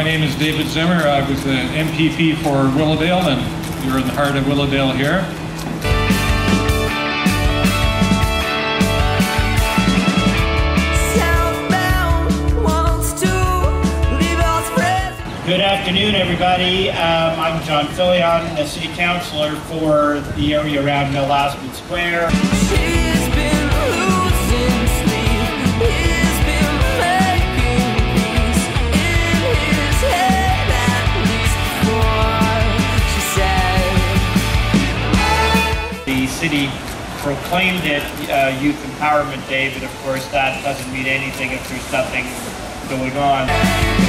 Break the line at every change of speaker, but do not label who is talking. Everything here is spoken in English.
name is David Zimmer. I was the MPP for Willowdale, and you're in the heart of Willowdale here.
Good afternoon, everybody. I'm John Fillion, the City Councillor for the area around Mill Aspen Square.
She's been losing sleep. He's been making peace in his head, at least before, she said.
The city proclaimed it Youth Empowerment Day, but of course that doesn't mean anything if there's nothing going on.